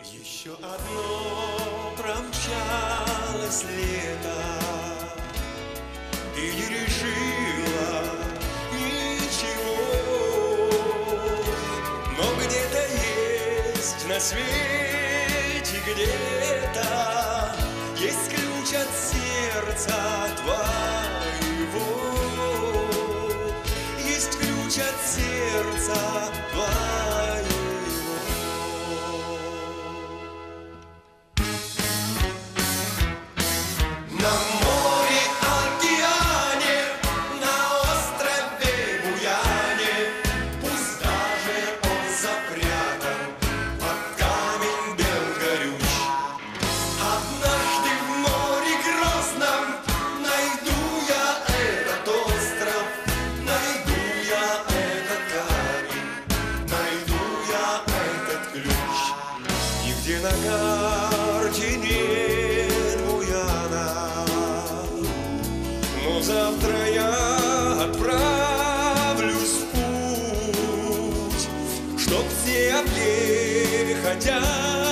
Еще одно промчалось лето и не решила ничего, но где-то есть на свете, где-то есть ключ от сердца твоего, есть ключ от сердца твоего. На море, океане, на острове Буяне, пусть даже он запрятан под камень бел горюч, однажды в море грозном найду я этот остров, найду я этот камень, найду я этот ключ. Нигде на карте нет Буяна, но завтра я отправлюсь в путь, чтоб все объехать